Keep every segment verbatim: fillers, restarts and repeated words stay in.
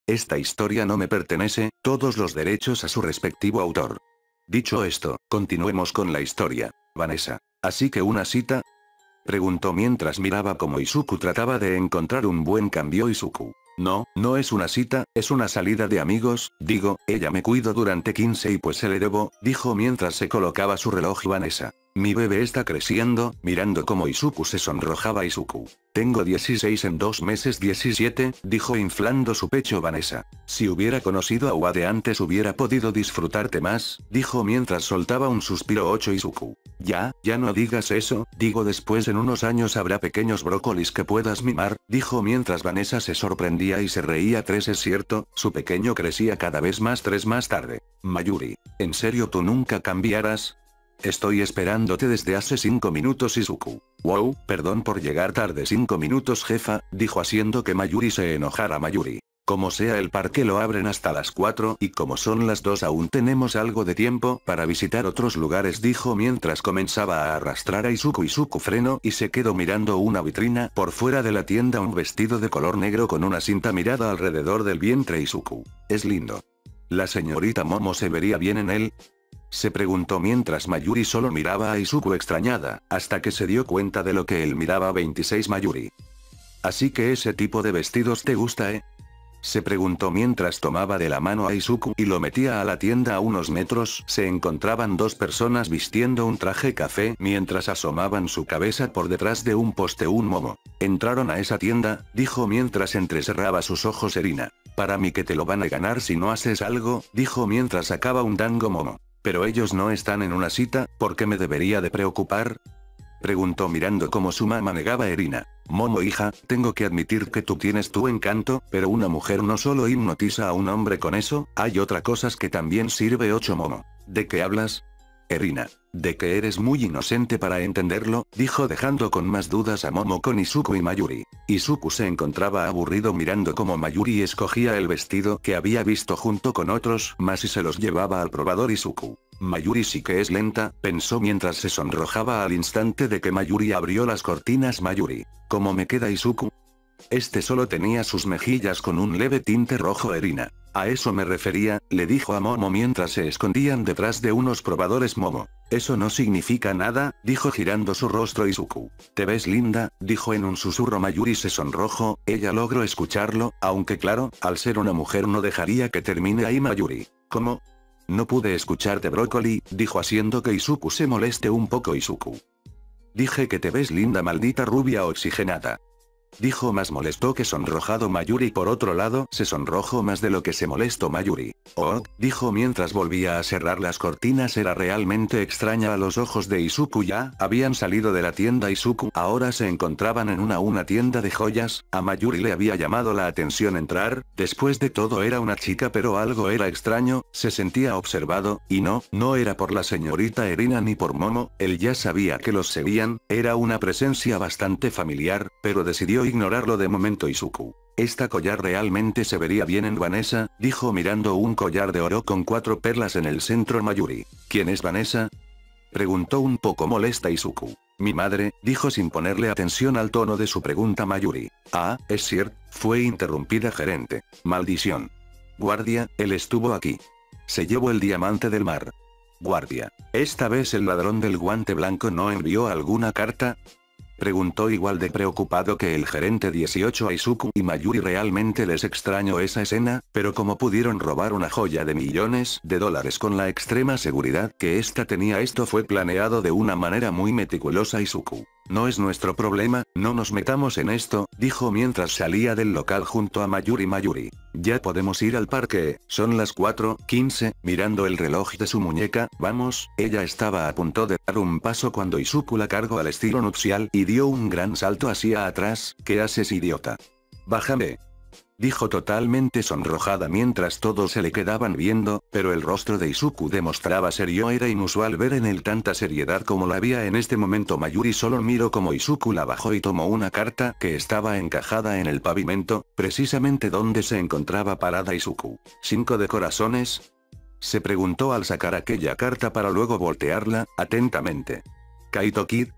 Esta historia no me pertenece, todos los derechos a su respectivo autor. Dicho esto, continuemos con la historia. Vanessa. ¿Así que una cita? Preguntó mientras miraba cómo Izuku trataba de encontrar un buen cambio. Izuku. No, no es una cita, es una salida de amigos, digo, ella me cuidó durante quince y pues se le debo, dijo mientras se colocaba su reloj. Vanessa. Mi bebé está creciendo, mirando cómo Izuku se sonrojaba. Izuku. Tengo dieciséis en dos meses. diecisiete, dijo inflando su pecho Vanessa. Si hubiera conocido a Wade antes hubiera podido disfrutarte más, dijo mientras soltaba un suspiro. ocho Izuku. Ya, ya no digas eso, digo después en unos años habrá pequeños brócolis que puedas mimar, dijo mientras Vanessa se sorprendía y se reía. tres Es cierto, su pequeño crecía cada vez más. tres Más tarde. Mayuri. ¿En serio tú nunca cambiarás? Estoy esperándote desde hace cinco minutos. Izuku. Wow, perdón por llegar tarde. cinco minutos jefa, dijo haciendo que Mayuri se enojara. Mayuri. Como sea el parque lo abren hasta las cuatro y como son las dos aún tenemos algo de tiempo para visitar otros lugares, dijo mientras comenzaba a arrastrar a Izuku. Izuku frenó y se quedó mirando una vitrina por fuera de la tienda. Un vestido de color negro con una cinta mirada alrededor del vientre. Izuku. Es lindo. ¿La señorita Momo se vería bien en él? Se preguntó mientras Mayuri solo miraba a Izuku extrañada, hasta que se dio cuenta de lo que él miraba. veintiséis Mayuri. Así que ese tipo de vestidos te gusta, ¿eh? Se preguntó mientras tomaba de la mano a Izuku y lo metía a la tienda. A unos metros se encontraban dos personas vistiendo un traje café mientras asomaban su cabeza por detrás de un poste. Un Momo. Entraron a esa tienda, dijo mientras entrecerraba sus ojos. Erina. Para mí que te lo van a ganar si no haces algo, dijo mientras sacaba un dango. Momo. Pero ellos no están en una cita, ¿por qué me debería de preocupar? Preguntó mirando cómo su mamá negaba. Erina. Momo hija, tengo que admitir que tú tienes tu encanto, pero una mujer no solo hipnotiza a un hombre con eso, hay otras cosas que también sirve. ocho Momo. ¿De qué hablas? Erina. De que eres muy inocente para entenderlo, dijo dejando con más dudas a Momo con Izuku y Mayuri. Izuku se encontraba aburrido mirando cómo Mayuri escogía el vestido que había visto junto con otros más y se los llevaba al probador. Izuku. Mayuri sí que es lenta, pensó mientras se sonrojaba al instante de que Mayuri abrió las cortinas. Mayuri. ¿Cómo me queda Izuku? Este solo tenía sus mejillas con un leve tinte rojo. Erina. A eso me refería, le dijo a Momo mientras se escondían detrás de unos probadores. Momo. Eso no significa nada, dijo girando su rostro. Izuku. Te ves linda, dijo en un susurro. Mayuri se sonrojó, ella logró escucharlo, aunque claro, al ser una mujer no dejaría que termine ahí. Mayuri. ¿Cómo? No pude escucharte brócoli, dijo haciendo que Izuku se moleste un poco. Izuku. Dije que te ves linda maldita rubia oxigenada. Dijo más molesto que sonrojado Mayuri. Por otro lado, se sonrojó más de lo que se molestó Mayuri. Oh, dijo mientras volvía a cerrar las cortinas. Era realmente extraña a los ojos de Izuku. Ya habían salido de la tienda Izuku. Ahora se encontraban en una una tienda de joyas. A Mayuri le había llamado la atención entrar, después de todo era una chica pero algo era extraño, se sentía observado, y no, no era por la señorita Erina ni por Momo, él ya sabía que los seguían, era una presencia bastante familiar, pero decidió ignorarlo de momento. Izuku. Esta collar realmente se vería bien en Vanessa, dijo mirando un collar de oro con cuatro perlas en el centro. Mayuri. ¿Quién es Vanessa? Preguntó un poco molesta Izuku. Mi madre, dijo sin ponerle atención al tono de su pregunta Mayuri. Ah, es cierto, fue interrumpida gerente. Maldición. Guardia, él estuvo aquí. Se llevó el diamante del mar. Guardia. ¿Esta vez el ladrón del guante blanco no envió alguna carta? Preguntó igual de preocupado que el gerente. dieciocho A Izuku y Mayuri realmente les extrañó esa escena, pero como pudieron robar una joya de millones de dólares con la extrema seguridad que esta tenía, esto fue planeado de una manera muy meticulosa. Izuku. No es nuestro problema, no nos metamos en esto, dijo mientras salía del local junto a Mayuri. Mayuri. Ya podemos ir al parque, son las cuatro quince, mirando el reloj de su muñeca, vamos, ella estaba a punto de dar un paso cuando Izuku la cargó al estilo nupcial y dio un gran salto hacia atrás. ¿Qué haces, idiota? Bájame. Dijo totalmente sonrojada mientras todos se le quedaban viendo, pero el rostro de Izuku demostraba serio. Era inusual ver en él tanta seriedad como la había en este momento. Mayuri solo miró como Izuku la bajó y tomó una carta que estaba encajada en el pavimento, precisamente donde se encontraba parada Izuku. ¿Cinco de corazones? Se preguntó al sacar aquella carta para luego voltearla, atentamente. ¿Kaito Kid?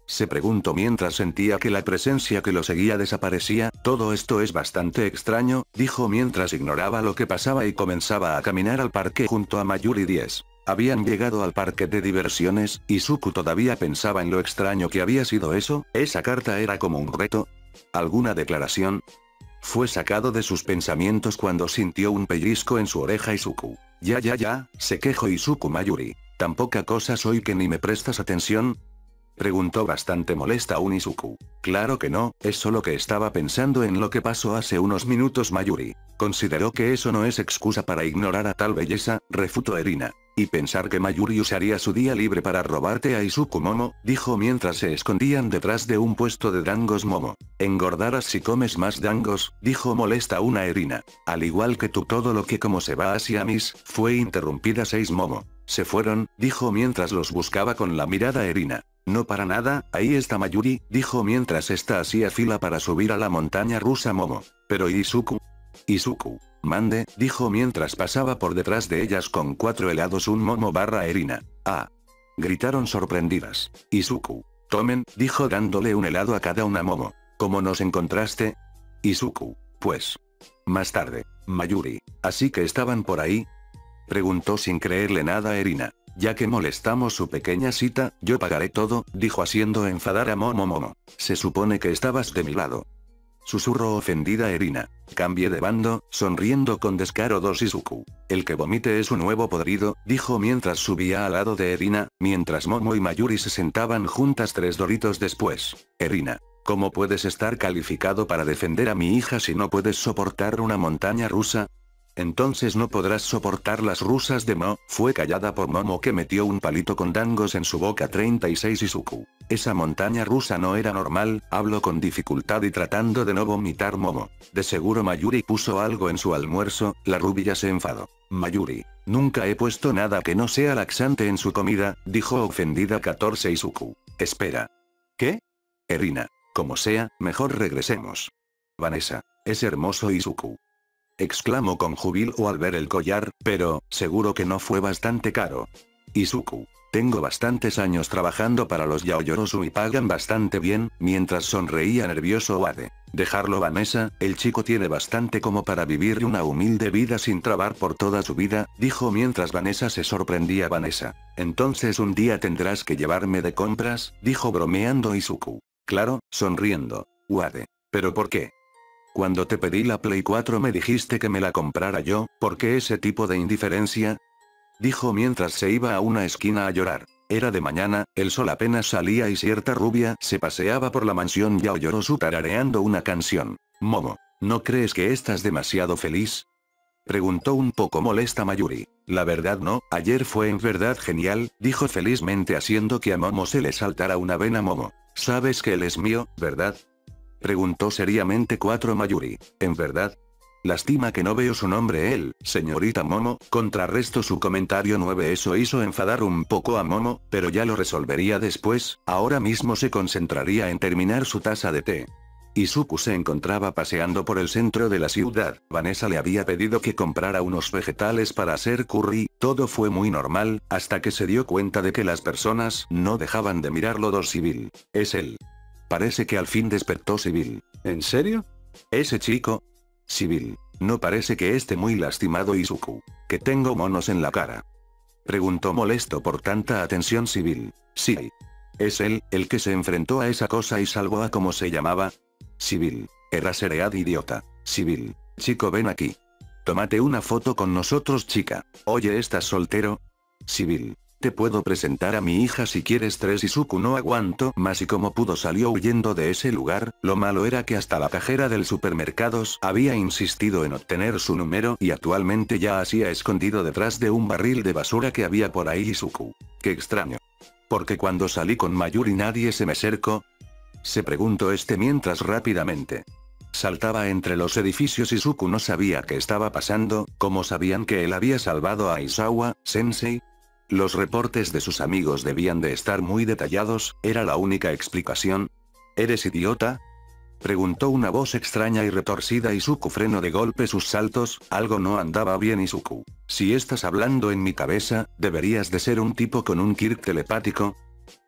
Se preguntó mientras sentía que la presencia que lo seguía desaparecía. Todo esto es bastante extraño, dijo mientras ignoraba lo que pasaba y comenzaba a caminar al parque junto a Mayuri diez. Habían llegado al parque de diversiones, y Izuku todavía pensaba en lo extraño que había sido eso. ¿Esa carta era como un reto? ¿Alguna declaración? Fue sacado de sus pensamientos cuando sintió un pellizco en su oreja. Izuku. Ya ya ya, se quejó Izuku Mayuri. ¿Tan poca cosa soy que ni me prestas atención? Preguntó bastante molesta aún Izuku. Claro que no, es solo que estaba pensando en lo que pasó hace unos minutos. Mayuri consideró que eso no es excusa para ignorar a tal belleza, refutó Erina. Y pensar que Mayuri usaría su día libre para robarte a Izuku Momo, dijo mientras se escondían detrás de un puesto de dangos. Momo. Engordarás si comes más dangos, dijo molesta una Erina. Al igual que tú, todo lo que como se va hacia mis, fue interrumpida seis Momo. Se fueron, dijo mientras los buscaba con la mirada Erina. No para nada, ahí está Mayuri, dijo mientras esta hacía fila para subir a la montaña rusa. Momo. Pero ¿y Izuku? Izuku. Mande, dijo mientras pasaba por detrás de ellas con cuatro helados. Un Momo barra Erina. Ah. Gritaron sorprendidas. Izuku. Tomen, dijo dándole un helado a cada una. Momo. ¿Cómo nos encontraste? Izuku. Pues. Más tarde. Mayuri. ¿Así que estaban por ahí? Preguntó sin creerle nada a Erina. Ya que molestamos su pequeña cita, yo pagaré todo, dijo haciendo enfadar a Momo. Momo. Se supone que estabas de mi lado. Susurró ofendida Erina. Cambie de bando, sonriendo con descaro. Dos Izuku. El que vomite es un huevo podrido, dijo mientras subía al lado de Erina, mientras Momo y Mayuri se sentaban juntas. Tres doritos después. Erina. ¿Cómo puedes estar calificado para defender a mi hija si no puedes soportar una montaña rusa? Entonces no podrás soportar las rusas de Mo. Fue callada por Momo, que metió un palito con dangos en su boca. treinta y seis Izuku. Esa montaña rusa no era normal, habló con dificultad y tratando de no vomitar. Momo. De seguro Mayuri puso algo en su almuerzo. La rubia se enfadó. Mayuri. Nunca he puesto nada que no sea laxante en su comida, dijo ofendida. catorce Izuku. Espera. ¿Qué? Erina. Como sea, mejor regresemos. Vanessa. Es hermoso Izuku. Exclamó con júbilo al ver el collar, pero, seguro que no fue bastante caro. Izuku. Tengo bastantes años trabajando para los Yaoyorozu y pagan bastante bien, mientras sonreía nervioso Wade. Dejarlo Vanessa, el chico tiene bastante como para vivir una humilde vida sin trabar por toda su vida, dijo mientras Vanessa se sorprendía. Vanessa. Entonces un día tendrás que llevarme de compras, dijo bromeando Izuku. Claro, sonriendo. Wade. ¿Pero por qué? Cuando te pedí la Play cuatro me dijiste que me la comprara yo, ¿por qué ese tipo de indiferencia? Dijo mientras se iba a una esquina a llorar. Era de mañana, el sol apenas salía y cierta rubia se paseaba por la mansión Yaoyorozu tarareando una canción. Momo, ¿no crees que estás demasiado feliz? Preguntó un poco molesta Mayuri. La verdad no, ayer fue en verdad genial, dijo felizmente haciendo que a Momo se le saltara una vena. Momo, sabes que él es mío, ¿verdad? Preguntó seriamente cuatro Mayuri. ¿En verdad? Lástima que no veo su nombre. Él, señorita Momo, contrarrestó su comentario. nueve Eso hizo enfadar un poco a Momo, pero ya lo resolvería después, ahora mismo se concentraría en terminar su taza de té. Izuku se encontraba paseando por el centro de la ciudad. Vanessa le había pedido que comprara unos vegetales para hacer curry. Todo fue muy normal, hasta que se dio cuenta de que las personas no dejaban de mirarlo. Dos Civil. Es él. Parece que al fin despertó Civil. ¿En serio? ¿Ese chico? Civil. No parece que esté muy lastimado. Izuku. Que tengo monos en la cara. Preguntó molesto por tanta atención Civil. Sí. ¿Es él, el que se enfrentó a esa cosa y salvó a cómo se llamaba? Civil. Era Seread idiota. Civil. Chico, ven aquí. Tómate una foto con nosotros, chica. Oye, ¿estás soltero? Civil. Te puedo presentar a mi hija si quieres. Tres Izuku no aguanto más y como pudo salió huyendo de ese lugar. Lo malo era que hasta la cajera del supermercados había insistido en obtener su número y actualmente ya hacía escondido detrás de un barril de basura que había por ahí. Izuku. Qué extraño. Porque cuando salí con Mayuri nadie se me acercó. Se preguntó este mientras rápidamente saltaba entre los edificios. Izuku no sabía qué estaba pasando. ¿Cómo sabían que él había salvado a Aizawa, sensei? Los reportes de sus amigos debían de estar muy detallados, era la única explicación. ¿Eres idiota? Preguntó una voz extraña y retorcida. Izuku frenó de golpe sus saltos, algo no andaba bien. Izuku. Si estás hablando en mi cabeza, deberías de ser un tipo con un Kirk telepático.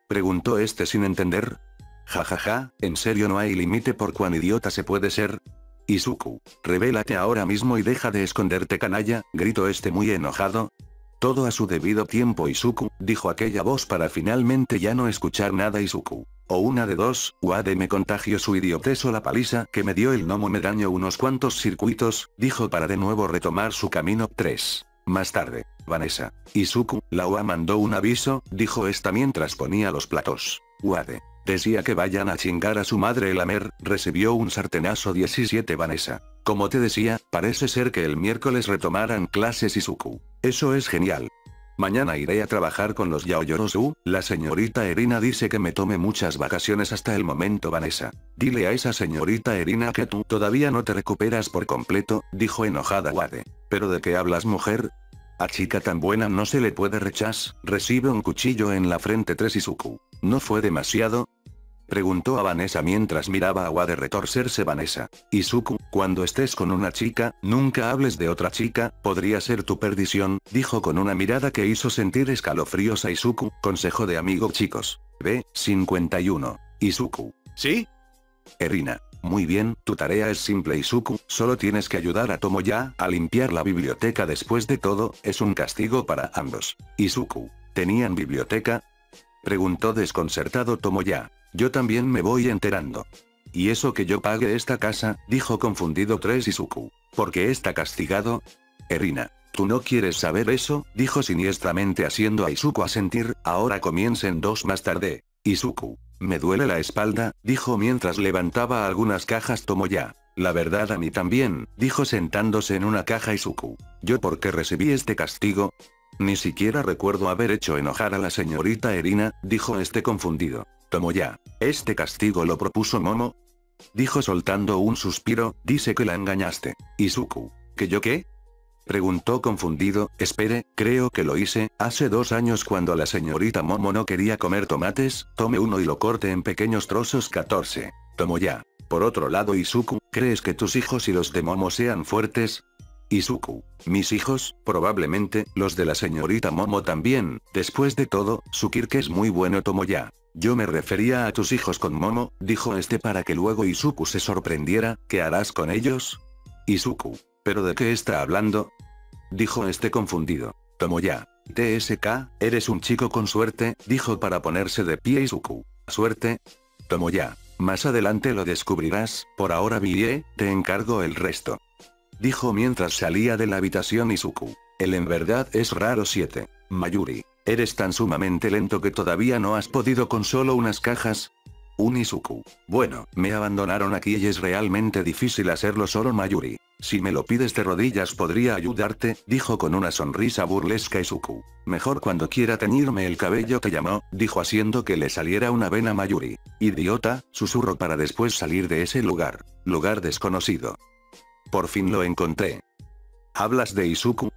Preguntó este sin entender. Jajaja, ja, ja, ¿en serio no hay límite por cuán idiota se puede ser? Izuku, revélate ahora mismo y deja de esconderte, canalla, gritó este muy enojado. Todo a su debido tiempo, Izuku, dijo aquella voz para finalmente ya no escuchar nada. Izuku. O una de dos, Wade me contagió su idiotez o la paliza que me dio el gnomo me dañó unos cuantos circuitos, dijo para de nuevo retomar su camino. tres. Más tarde, Vanessa. Izuku, la O A mandó un aviso, dijo esta mientras ponía los platos. Wade. Decía que vayan a chingar a su madre. El Amer, recibió un sartenazo. diecisiete. Vanessa. Como te decía, parece ser que el miércoles retomarán clases. Izuku. Eso es genial. Mañana iré a trabajar con los Yaoyorozu, la señorita Erina dice que me tome muchas vacaciones hasta el momento. Vanessa. Dile a esa señorita Erina que tú todavía no te recuperas por completo, dijo enojada Wade. ¿Pero de qué hablas, mujer? A chica tan buena no se le puede rechazar. Recibe un cuchillo en la frente. tres. Izuku. ¿No fue demasiado? Preguntó a Vanessa mientras miraba a Wade retorcerse. Vanessa. Izuku, cuando estés con una chica, nunca hables de otra chica, podría ser tu perdición, dijo con una mirada que hizo sentir escalofríos a Izuku. Consejo de amigo, chicos. B. cincuenta y uno. Izuku. ¿Sí? Erina. Muy bien, tu tarea es simple, Izuku, solo tienes que ayudar a Tomoya a limpiar la biblioteca. Después de todo, es un castigo para ambos. Izuku. ¿Tenían biblioteca? Preguntó desconcertado Tomoya. Yo también me voy enterando. ¿Y eso que yo pague esta casa? Dijo confundido. tres. Izuku. ¿Por qué está castigado? Erina. ¿Tú no quieres saber eso? Dijo siniestramente haciendo a Izuku asentir. Ahora comiencen dos más tarde. Izuku. Me duele la espalda, dijo mientras levantaba algunas cajas Tomoya. La verdad a mí también, dijo sentándose en una caja Izuku. ¿Yo por qué recibí este castigo? Ni siquiera recuerdo haber hecho enojar a la señorita Erina, dijo este confundido. Tomoya. ¿Este castigo lo propuso Momo? Dijo soltando un suspiro. Dice que la engañaste. Izuku. ¿Que yo qué? Preguntó confundido. Espere, creo que lo hice, hace dos años cuando la señorita Momo no quería comer tomates, tome uno y lo corte en pequeños trozos. catorce. Tomoya. Por otro lado, Izuku, ¿crees que tus hijos y los de Momo sean fuertes? Izuku. ¿Mis hijos? Probablemente, los de la señorita Momo también, después de todo, su Kirke es muy bueno. Tomoya. Yo me refería a tus hijos con Momo, dijo este para que luego Izuku se sorprendiera. ¿Qué harás con ellos? Izuku. ¿Pero de qué está hablando? Dijo este confundido. Tomoya. T S K, eres un chico con suerte, dijo para ponerse de pie Izuku. ¿Suerte? Tomoya. Más adelante lo descubrirás, por ahora Vie, te encargo el resto. Dijo mientras salía de la habitación Izuku. Él en verdad es raro. siete. Mayuri. Eres tan sumamente lento que todavía no has podido con solo unas cajas. Un Izuku. Bueno, me abandonaron aquí y es realmente difícil hacerlo solo. Mayuri. Si me lo pides de rodillas podría ayudarte, dijo con una sonrisa burlesca Izuku. Mejor cuando quiera teñirme el cabello te llamó, dijo haciendo que le saliera una vena. Mayuri. Idiota, susurró para después salir de ese lugar. Lugar desconocido. Por fin lo encontré. ¿Hablas de Izuku?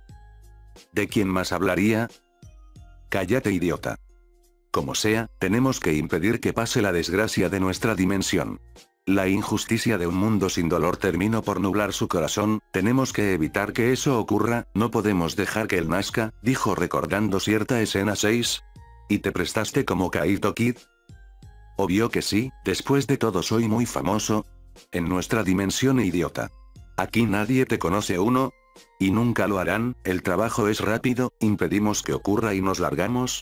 ¿De quién más hablaría? Cállate, idiota. Como sea, tenemos que impedir que pase la desgracia de nuestra dimensión. La injusticia de un mundo sin dolor terminó por nublar su corazón, tenemos que evitar que eso ocurra, no podemos dejar que él nazca, dijo recordando cierta escena. seis. ¿Y te prestaste como Kaito Kid? Obvio que sí, después de todo soy muy famoso. En nuestra dimensión, idiota. Aquí nadie te conoce. Uno. Y nunca lo harán, el trabajo es rápido, impedimos que ocurra y nos largamos.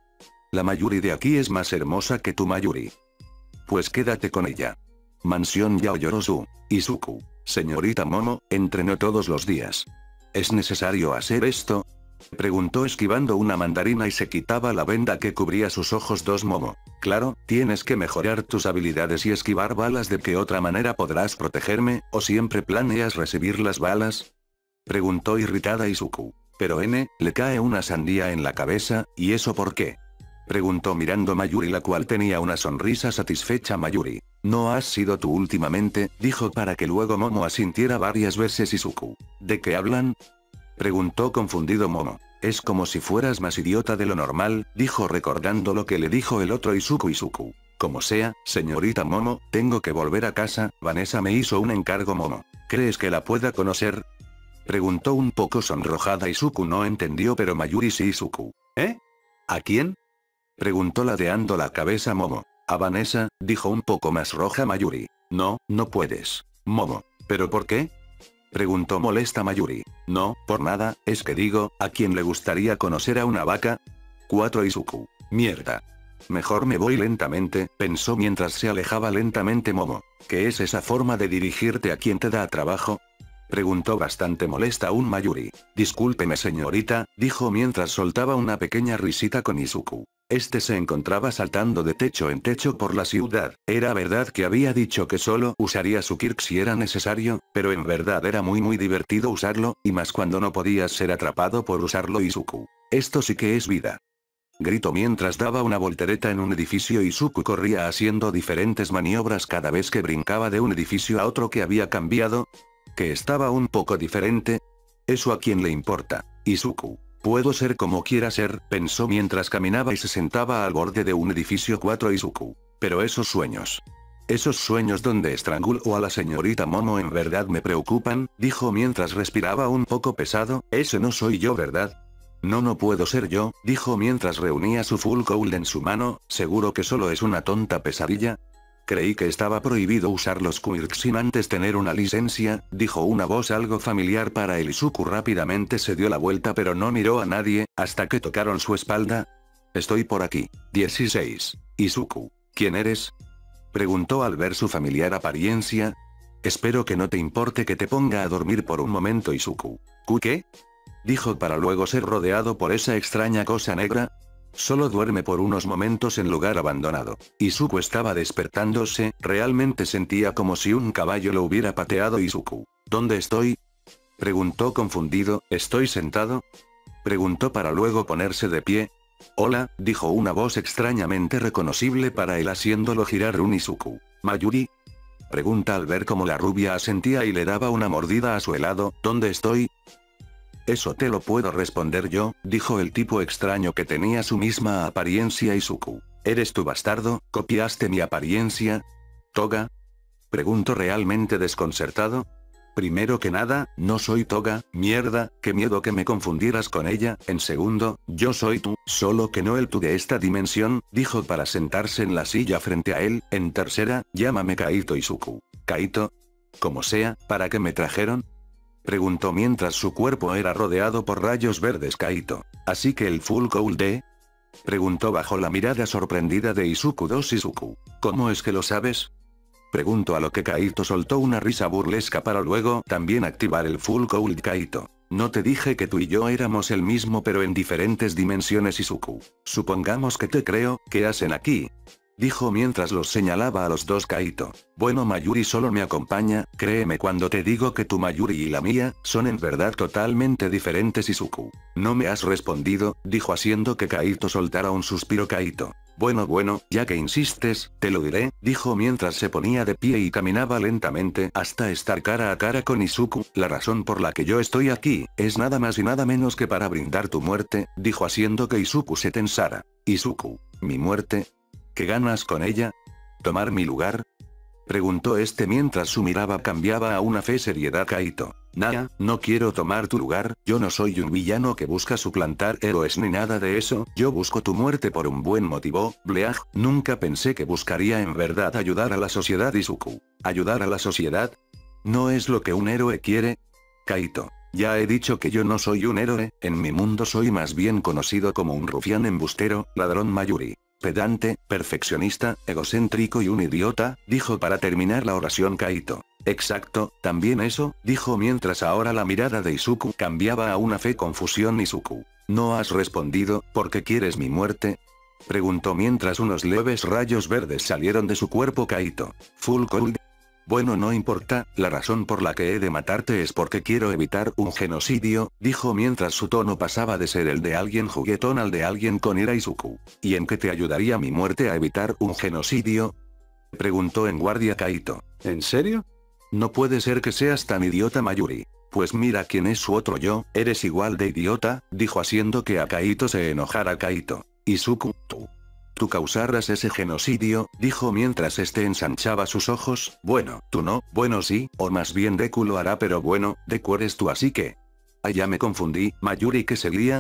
La Mayuri de aquí es más hermosa que tu Mayuri. Pues quédate con ella. Mansión Yaoyorozu. Izuku. Señorita Momo, entrenó todos los días. ¿Es necesario hacer esto? Preguntó esquivando una mandarina y se quitaba la venda que cubría sus ojos. dos. Momo. Claro, tienes que mejorar tus habilidades y esquivar balas. ¿De qué otra manera podrás protegerme, o siempre planeas recibir las balas? Preguntó irritada Izuku. Pero N, le cae una sandía en la cabeza, ¿y eso por qué? Preguntó mirando Mayuri, la cual tenía una sonrisa satisfecha. Mayuri. No has sido tú últimamente, dijo para que luego Momo asintiera varias veces. Izuku. ¿De qué hablan? Preguntó confundido Momo. Es como si fueras más idiota de lo normal, dijo recordando lo que le dijo el otro Izuku. Izuku. Como sea, señorita Momo, tengo que volver a casa, Vanessa me hizo un encargo. Momo. ¿Crees que la pueda conocer? Preguntó un poco sonrojada Izuku. No entendió pero Mayuri sí. Izuku. ¿Eh? ¿A quién? Preguntó ladeando la cabeza Momo. A Vanessa, dijo un poco más roja Mayuri. No, no puedes. Momo. ¿Pero por qué? Preguntó molesta Mayuri. No, por nada, es que digo, ¿a quién le gustaría conocer a una vaca? cuatro Izuku. Mierda. Mejor me voy lentamente, pensó mientras se alejaba lentamente Momo. ¿Qué es esa forma de dirigirte a quien te da trabajo? Preguntó bastante molesta aún Mayuri. Discúlpeme señorita, dijo mientras soltaba una pequeña risita con Izuku. Este se encontraba saltando de techo en techo por la ciudad. Era verdad que había dicho que solo usaría su Kirk si era necesario, pero en verdad era muy muy divertido usarlo, y más cuando no podías ser atrapado por usarlo Izuku. Esto sí que es vida. Gritó mientras daba una voltereta en un edificio. Izuku corría haciendo diferentes maniobras cada vez que brincaba de un edificio a otro que había cambiado. Que estaba un poco diferente. ¿Eso a quién le importa? Izuku. Puedo ser como quiera ser, pensó mientras caminaba y se sentaba al borde de un edificio. cuatro Izuku. Pero esos sueños. Esos sueños donde estrangulo a la señorita Momo en verdad me preocupan, dijo mientras respiraba un poco pesado. Ese no soy yo, ¿verdad? No, no puedo ser yo, dijo mientras reunía su full gold en su mano. ¿Seguro que solo es una tonta pesadilla? Creí que estaba prohibido usar los quirks sin antes tener una licencia, dijo una voz algo familiar para él. Izuku rápidamente se dio la vuelta pero no miró a nadie, hasta que tocaron su espalda. Estoy por aquí. dieciséis. Izuku. ¿Quién eres? Preguntó al ver su familiar apariencia. Espero que no te importe que te ponga a dormir por un momento Izuku. ¿Qué? Dijo para luego ser rodeado por esa extraña cosa negra. Solo duerme por unos momentos en lugar abandonado. Izuku estaba despertándose, realmente sentía como si un caballo lo hubiera pateado. Izuku. ¿Dónde estoy? Preguntó confundido. ¿Estoy sentado? Preguntó para luego ponerse de pie. Hola, dijo una voz extrañamente reconocible para él haciéndolo girar un Izuku. ¿Mayuri? Pregunta al ver cómo la rubia asentía y le daba una mordida a su helado. ¿Dónde estoy? Eso te lo puedo responder yo, dijo el tipo extraño que tenía su misma apariencia. Izuku. ¿Eres tu bastardo? ¿Copiaste mi apariencia? ¿Toga? Preguntó realmente desconcertado. Primero que nada, no soy Toga. Mierda, qué miedo que me confundieras con ella. En segundo, yo soy tú, solo que no el tú de esta dimensión, dijo para sentarse en la silla frente a él. En tercera, llámame Kaito. Izuku. ¿Kaito? Como sea, ¿para qué me trajeron? Preguntó mientras su cuerpo era rodeado por rayos verdes. Kaito. ¿Así que el full gold de? Preguntó bajo la mirada sorprendida de Izuku. dos Izuku. ¿Cómo es que lo sabes? Preguntó a lo que Kaito soltó una risa burlesca para luego también activar el full gold. Kaito. No te dije que tú y yo éramos el mismo pero en diferentes dimensiones. Izuku. Supongamos que te creo. ¿Qué hacen aquí? Dijo mientras los señalaba a los dos. Kaito. Bueno, Mayuri solo me acompaña, créeme cuando te digo que tu Mayuri y la mía, son en verdad totalmente diferentes. Izuku. No me has respondido, dijo haciendo que Kaito soltara un suspiro. Kaito. Bueno bueno, ya que insistes, te lo diré, dijo mientras se ponía de pie y caminaba lentamente hasta estar cara a cara con Izuku. La razón por la que yo estoy aquí, es nada más y nada menos que para brindar tu muerte, dijo haciendo que Izuku se tensara. Izuku. ¿Mi muerte? ¿Qué ganas con ella? ¿Tomar mi lugar? Preguntó este mientras su mirada cambiaba a una fe seriedad. Kaito. Nada, no quiero tomar tu lugar, yo no soy un villano que busca suplantar héroes ni nada de eso, yo busco tu muerte por un buen motivo. Bleach, nunca pensé que buscaría en verdad ayudar a la sociedad. Izuku. ¿Ayudar a la sociedad? ¿No es lo que un héroe quiere? Kaito. Ya he dicho que yo no soy un héroe, en mi mundo soy más bien conocido como un rufián embustero, ladrón. Mayuri. Pedante, perfeccionista, egocéntrico y un idiota, dijo para terminar la oración Kaito. Exacto, también eso, dijo mientras ahora la mirada de Izuku cambiaba a una fe confusión. Izuku. ¿No has respondido, por qué quieres mi muerte? Preguntó mientras unos leves rayos verdes salieron de su cuerpo. Kaito. Full gold. Bueno, no importa, la razón por la que he de matarte es porque quiero evitar un genocidio, dijo mientras su tono pasaba de ser el de alguien juguetón al de alguien con ira. Izuku. ¿Y en qué te ayudaría mi muerte a evitar un genocidio? Preguntó en guardia Kaito. ¿En serio? No puede ser que seas tan idiota. Mayuri. Pues mira quién es su otro yo, eres igual de idiota, dijo haciendo que a Kaito se enojara. Kaito. Izuku, tú. Tú causarás ese genocidio, dijo mientras este ensanchaba sus ojos. Bueno, tú no, bueno sí, o más bien Deku lo hará, pero bueno, Deku eres tú así que... Ah, ya me confundí. Mayuri, ¿qué seguía?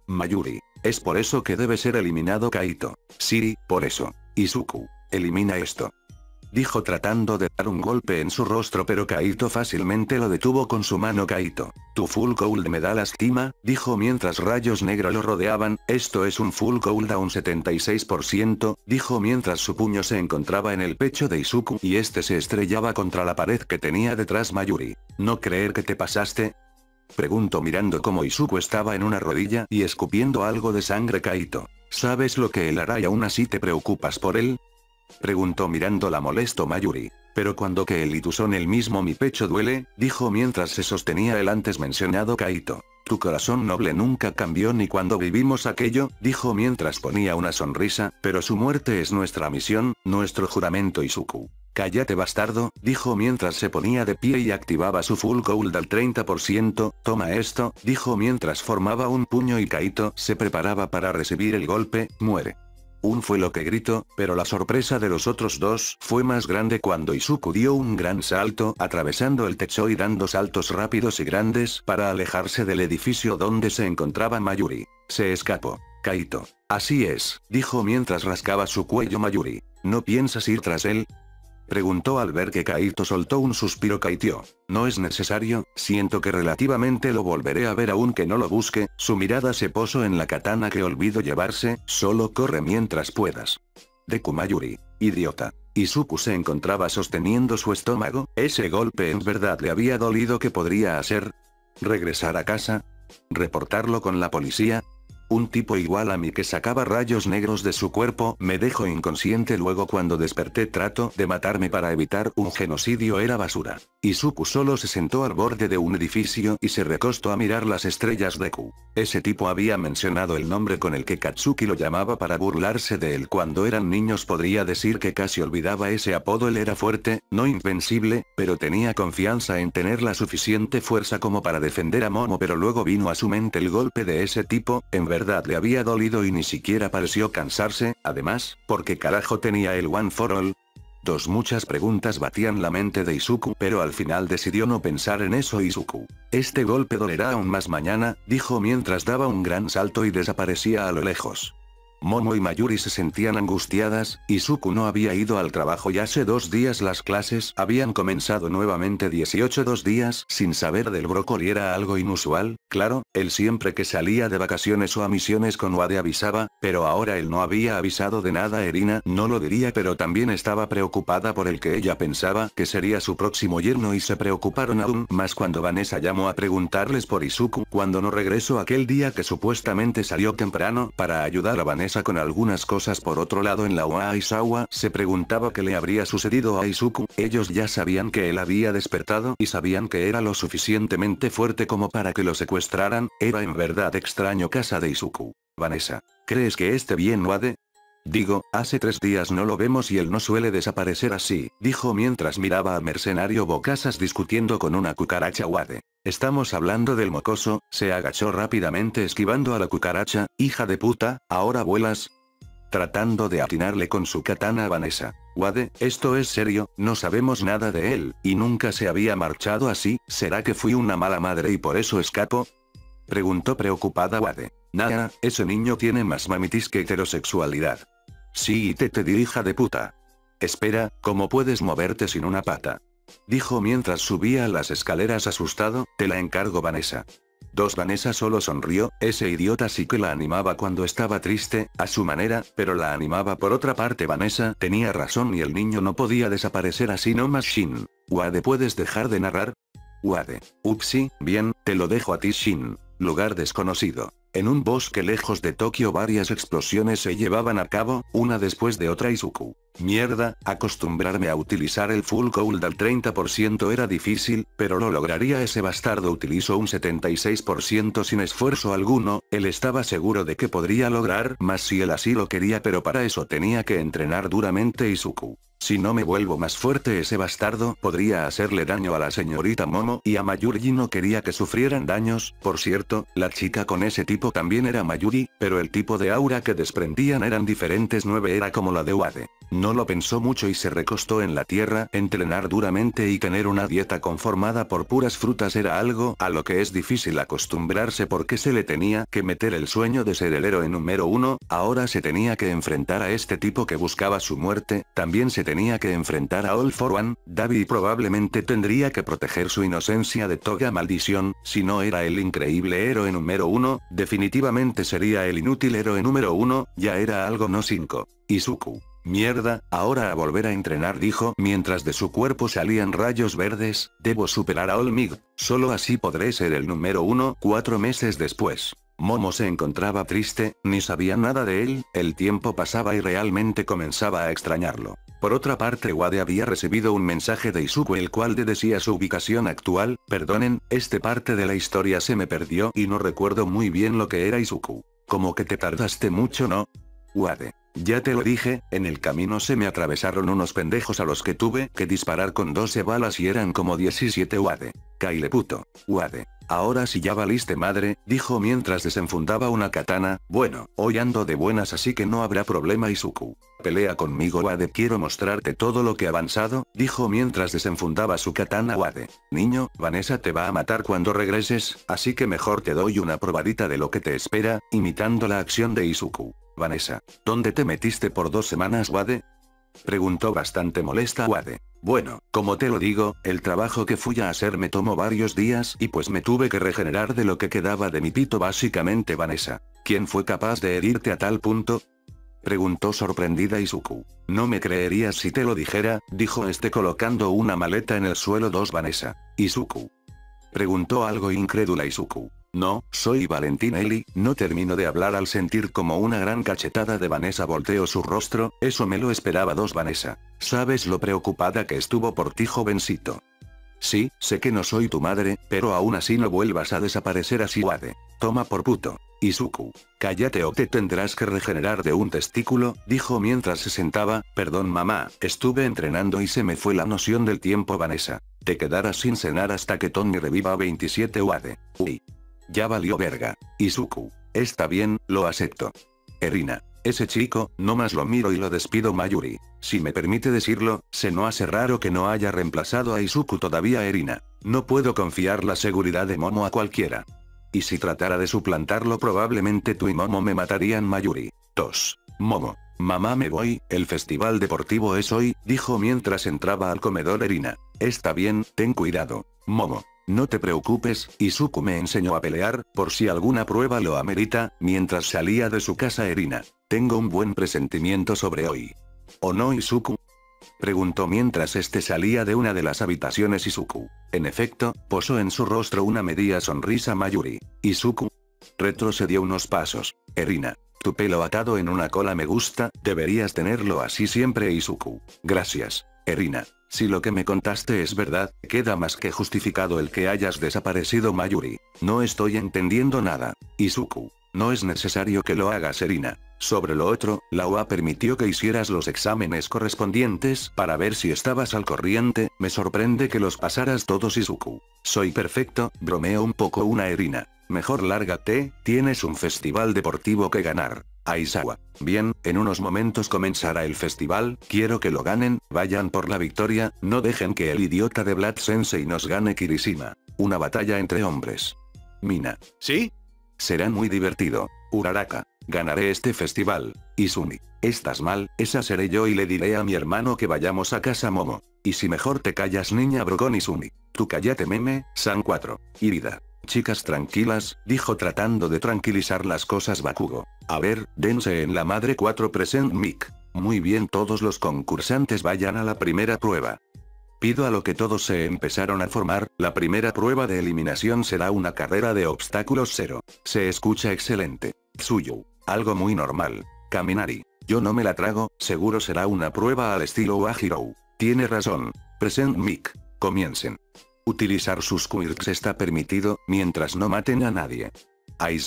Mayuri. Es por eso que debe ser eliminado Kaito. Sí, por eso. Izuku. Elimina esto. Dijo tratando de dar un golpe en su rostro, pero Kaito fácilmente lo detuvo con su mano. Kaito, tu full gold me da lástima, dijo mientras rayos negros lo rodeaban. Esto es un full gold a un setenta y seis por ciento, dijo mientras su puño se encontraba en el pecho de Izuku y este se estrellaba contra la pared que tenía detrás Mayuri. ¿No creer que te pasaste? Preguntó mirando cómo Izuku estaba en una rodilla y escupiendo algo de sangre. Kaito, ¿sabes lo que él hará y aún así te preocupas por él? Preguntó mirando la molesto Mayuri. Pero cuando que él y tú son el mismo mi pecho duele, dijo mientras se sostenía el antes mencionado Kaito. Tu corazón noble nunca cambió ni cuando vivimos aquello, dijo mientras ponía una sonrisa, pero su muerte es nuestra misión, nuestro juramento. Izuku. Cállate bastardo, dijo mientras se ponía de pie y activaba su full gold al treinta por ciento, toma esto, dijo mientras formaba un puño y Kaito se preparaba para recibir el golpe, muere. Un fue lo que gritó, pero la sorpresa de los otros dos fue más grande cuando Izuku dio un gran salto, atravesando el techo y dando saltos rápidos y grandes para alejarse del edificio donde se encontraba Mayuri. Se escapó. Kaito. Así es, dijo mientras rascaba su cuello Mayuri. ¿No piensas ir tras él? Preguntó al ver que Kaito soltó un suspiro. Kaito. No es necesario, siento que relativamente lo volveré a ver aunque no lo busque. Su mirada se posó en la katana que olvidó llevarse, solo corre mientras puedas. Deku. Mayuri. Idiota. Izuku se encontraba sosteniendo su estómago, ese golpe en verdad le había dolido. ¿Qué podría hacer? ¿Regresar a casa? ¿Reportarlo con la policía? Un tipo igual a mí que sacaba rayos negros de su cuerpo me dejó inconsciente, luego cuando desperté trató de matarme para evitar un genocidio, era basura. Izuku solo se sentó al borde de un edificio y se recostó a mirar las estrellas. Deku. Ese tipo había mencionado el nombre con el que Katsuki lo llamaba para burlarse de él cuando eran niños. Podría decir que casi olvidaba ese apodo. Él era fuerte, no invencible, pero tenía confianza en tener la suficiente fuerza como para defender a Momo, pero luego vino a su mente el golpe de ese tipo, en verdad le había dolido y ni siquiera pareció cansarse, además, ¿por qué carajo tenía el One for All? Dos muchas preguntas batían la mente de Izuku, pero al final decidió no pensar en eso. Izuku. Este golpe dolerá aún más mañana, dijo mientras daba un gran salto y desaparecía a lo lejos. Momo y Mayuri se sentían angustiadas. Izuku no había ido al trabajo y hace dos días las clases habían comenzado nuevamente. dieciocho dos días sin saber del brócoli era algo inusual, claro, él siempre que salía de vacaciones o a misiones con Wade avisaba, pero ahora él no había avisado de nada. Erina no lo diría, pero también estaba preocupada por el que ella pensaba que sería su próximo yerno y se preocuparon aún más cuando Vanessa llamó a preguntarles por Izuku cuando no regresó aquel día que supuestamente salió temprano para ayudar a Vanessa con algunas cosas. Por otro lado, en la O A Aizawa se preguntaba qué le habría sucedido a Izuku. Ellos ya sabían que él había despertado y sabían que era lo suficientemente fuerte como para que lo secuestraran. Era en verdad extraño. Casa de Izuku. Vanessa, ¿crees que esté bien Wade? Digo, hace tres días no lo vemos y él no suele desaparecer así, dijo mientras miraba a Mercenario Bocasas discutiendo con una cucaracha. Wade. Estamos hablando del mocoso, se agachó rápidamente esquivando a la cucaracha. Hija de puta, ¿ahora vuelas? Tratando de atinarle con su katana a Vanessa. Wade, esto es serio, no sabemos nada de él, y nunca se había marchado así. ¿Será que fui una mala madre y por eso escapo? Preguntó preocupada Wade. Nada, ese niño tiene más mamitis que heterosexualidad. Sí, te te di, hija de puta. Espera, ¿cómo puedes moverte sin una pata? Dijo mientras subía las escaleras asustado. Te la encargo Vanessa. Dos. Vanessa solo sonrió, ese idiota sí que la animaba cuando estaba triste, a su manera, pero la animaba. Por otra parte Vanessa tenía razón y el niño no podía desaparecer así nomás. Shin. Wade, ¿puedes dejar de narrar? Wade. Upsi, bien, te lo dejo a ti. Shin. Lugar desconocido. En un bosque lejos de Tokio varias explosiones se llevaban a cabo, una después de otra. Izuku. Mierda, acostumbrarme a utilizar el full gold al treinta por ciento era difícil, pero lo lograría. Ese bastardo utilizó un setenta y seis por ciento sin esfuerzo alguno. Él estaba seguro de que podría lograr más si él así lo quería, pero para eso tenía que entrenar duramente. Izuku. Si no me vuelvo más fuerte, ese bastardo podría hacerle daño a la señorita Momo y a Mayuri. No quería que sufrieran daños. Por cierto, la chica con ese tipo también era Mayuri, pero el tipo de aura que desprendían eran diferentes. Nueve era como la de Wade. No lo pensó mucho y se recostó en la tierra. Entrenar duramente y tener una dieta conformada por puras frutas era algo a lo que es difícil acostumbrarse, porque se le tenía que meter el sueño de ser el héroe número uno. Ahora se tenía que enfrentar a este tipo que buscaba su muerte. También se tenía que enfrentar a All for One, Davi, y probablemente tendría que proteger su inocencia de toda maldición. Si no era el increíble héroe número uno, definitivamente sería el inútil héroe número uno. Ya era algo. No cinco. Izuku. Mierda, ahora a volver a entrenar, dijo mientras de su cuerpo salían rayos verdes. Debo superar a All Might, solo así podré ser el número uno. Cuatro meses después. Momo se encontraba triste, ni sabía nada de él. El tiempo pasaba y realmente comenzaba a extrañarlo. Por otra parte, Wade había recibido un mensaje de Izuku, el cual le decía su ubicación actual. Perdonen, este parte de la historia se me perdió y no recuerdo muy bien lo que era Izuku. Como que te tardaste mucho, ¿no? Wade. Ya te lo dije, en el camino se me atravesaron unos pendejos a los que tuve que disparar con doce balas y eran como diecisiete. Wade. Kyle puto. Wade. Ahora sí ya valiste madre, dijo mientras desenfundaba una katana. Bueno, hoy ando de buenas, así que no habrá problema. Izuku. Pelea conmigo, Wade, quiero mostrarte todo lo que he avanzado, dijo mientras desenfundaba su katana. Wade. Niño, Vanessa te va a matar cuando regreses, así que mejor te doy una probadita de lo que te espera, imitando la acción de Izuku. Vanessa, ¿dónde te metiste por dos semanas, Wade? Preguntó bastante molesta Wade. Bueno, como te lo digo, el trabajo que fui a hacer me tomó varios días y pues me tuve que regenerar de lo que quedaba de mi pito básicamente. Vanessa, ¿quién fue capaz de herirte a tal punto? Preguntó sorprendida Izuku. No me creerías si te lo dijera, dijo este colocando una maleta en el suelo. Dos. Vanessa. Izuku. Preguntó algo incrédula Izuku. No, soy Valentinelli. No termino de hablar al sentir como una gran cachetada de Vanessa volteó su rostro. Eso me lo esperaba. Dos. Vanessa. ¿Sabes lo preocupada que estuvo por ti, jovencito? Sí, sé que no soy tu madre, pero aún así no vuelvas a desaparecer así. Wade. Toma por puto. Izuku. Cállate o te tendrás que regenerar de un testículo, dijo mientras se sentaba. Perdón mamá, estuve entrenando y se me fue la noción del tiempo. Vanessa. Te quedarás sin cenar hasta que Tony reviva. veintisiete. Wade. Uy. Ya valió verga. Izuku. Está bien, lo acepto. Erina. Ese chico, no más lo miro y lo despido. Mayuri. Si me permite decirlo, se no hace raro que no haya reemplazado a Izuku todavía. Erina. No puedo confiar la seguridad de Momo a cualquiera. Y si tratara de suplantarlo, probablemente tú y Momo me matarían. Mayuri. Dos. Momo. Mamá, me voy, el festival deportivo es hoy, dijo mientras entraba al comedor. Erina. Está bien, ten cuidado. Momo. No te preocupes, Izuku me enseñó a pelear, por si alguna prueba lo amerita, mientras salía de su casa. Erina. Tengo un buen presentimiento sobre hoy. ¿O no, Izuku? Preguntó mientras este salía de una de las habitaciones. Izuku. En efecto, posó en su rostro una media sonrisa. Mayuri. Izuku. Retrocedió unos pasos. Erina. Tu pelo atado en una cola me gusta, deberías tenerlo así siempre. Izuku. Gracias, Erina. Si lo que me contaste es verdad, queda más que justificado el que hayas desaparecido. Mayuri. No estoy entendiendo nada. Izuku. No es necesario que lo hagas. Erina. Sobre lo otro, la U A permitió que hicieras los exámenes correspondientes para ver si estabas al corriente. Me sorprende que los pasaras todos. Izuku. Soy perfecto, bromeó un poco una. Erina. Mejor lárgate, tienes un festival deportivo que ganar. Aizawa. Bien, en unos momentos comenzará el festival, quiero que lo ganen, vayan por la victoria, no dejen que el idiota de Blood Sensei nos gane. Kirishima. Una batalla entre hombres. Mina. ¿Sí? Será muy divertido. Uraraka. Ganaré este festival. Izumi. Estás mal, esa seré yo y le diré a mi hermano que vayamos a casa. Momo. Y si mejor te callas, niña, brocón. Izumi. Tú cállate, meme. San cuatro. Irida. Chicas tranquilas, dijo tratando de tranquilizar las cosas Bakugo. A ver, dense en la madre. Cuatro. Present mic. Muy bien, todos los concursantes vayan a la primera prueba. Pido a lo que todos se empezaron a formar. La primera prueba de eliminación será una carrera de obstáculos cero. Se escucha excelente. Tsuyu. Algo muy normal. Kaminari. Yo no me la trago, seguro será una prueba al estilo Wahiro. Tiene razón. Present mic. Comiencen. Utilizar sus quirks está permitido, mientras no maten a nadie. Aizawa.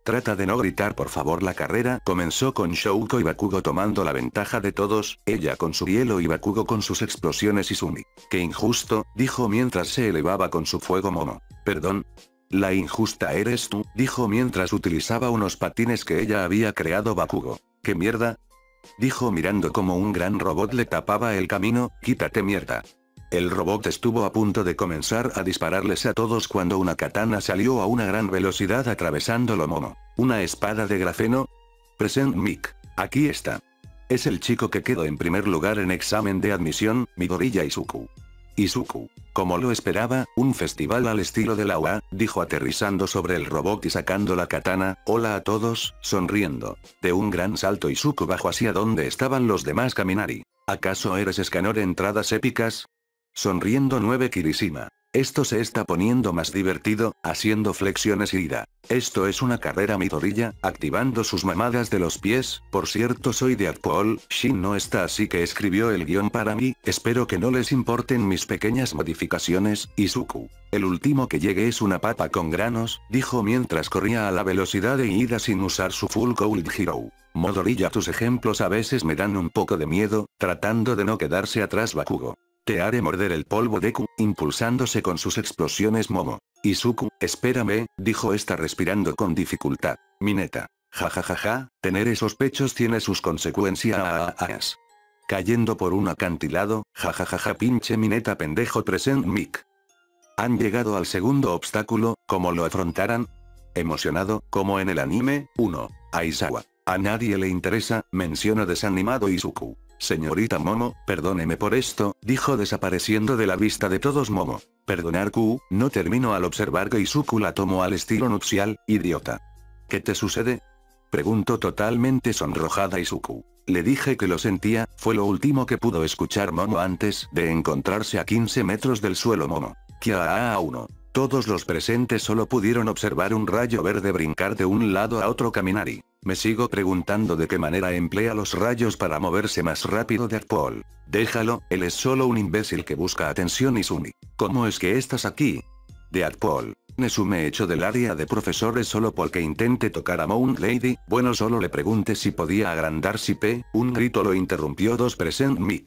Trata de no gritar por favor. La carrera comenzó con Shouko y Bakugo tomando la ventaja de todos, ella con su hielo y Bakugo con sus explosiones. Izumi. Qué injusto, dijo mientras se elevaba con su fuego Momo. Perdón. La injusta eres tú, dijo mientras utilizaba unos patines que ella había creado. Bakugo. ¿Qué mierda? Dijo mirando como un gran robot le tapaba el camino. Quítate mierda. El robot estuvo a punto de comenzar a dispararles a todos cuando una katana salió a una gran velocidad atravesándolo. Momo. ¿Una espada de grafeno? Present Mic. Aquí está. Es el chico que quedó en primer lugar en examen de admisión, Midoriya Izuku. Izuku. Como lo esperaba, un festival al estilo de la U A, dijo aterrizando sobre el robot y sacando la katana. Hola a todos, sonriendo. De un gran salto Izuku bajó hacia donde estaban los demás Kaminari. ¿Acaso eres Escanor entradas épicas? Sonriendo nueve Kirishima. Esto se está poniendo más divertido, haciendo flexiones y ida. Esto es una carrera. Midoriya, activando sus mamadas de los pies. Por cierto soy de Deadpool, Shin no está así que escribió el guión para mí, espero que no les importen mis pequeñas modificaciones. Izuku. El último que llegue es una papa con granos, dijo mientras corría a la velocidad de ida sin usar su full Gold Hero. Midoriya, tus ejemplos a veces me dan un poco de miedo, tratando de no quedarse atrás. Bakugo. Te haré morder el polvo Deku, impulsándose con sus explosiones. Momo. Izuku, espérame, dijo esta respirando con dificultad. Mineta. Jajajaja, tener esos pechos tiene sus consecuencias. Cayendo por un acantilado, jajajaja pinche Mineta pendejo. Present Mic. Han llegado al segundo obstáculo, ¿cómo lo afrontarán? Emocionado, como en el anime. uno. Aizawa. A nadie le interesa, mencionó desanimado Izuku. Señorita Momo, perdóneme por esto, dijo desapareciendo de la vista de todos. Momo. Perdonar Q, no terminó al observar que Izuku la tomó al estilo nupcial, idiota. ¿Qué te sucede? Preguntó totalmente sonrojada Izuku. Le dije que lo sentía, fue lo último que pudo escuchar Momo antes de encontrarse a quince metros del suelo. Momo. Kia uno. Todos los presentes solo pudieron observar un rayo verde brincar de un lado a otro. Kaminari. Me sigo preguntando de qué manera emplea los rayos para moverse más rápido. Deadpool. Déjalo, él es solo un imbécil que busca atención. Izumi. ¿Cómo es que estás aquí? Deadpool. Nezume echó del área de profesores solo porque intente tocar a Mount Lady. Bueno, solo le pregunté si podía agrandar si P. Un grito lo interrumpió. dos. Present Mic.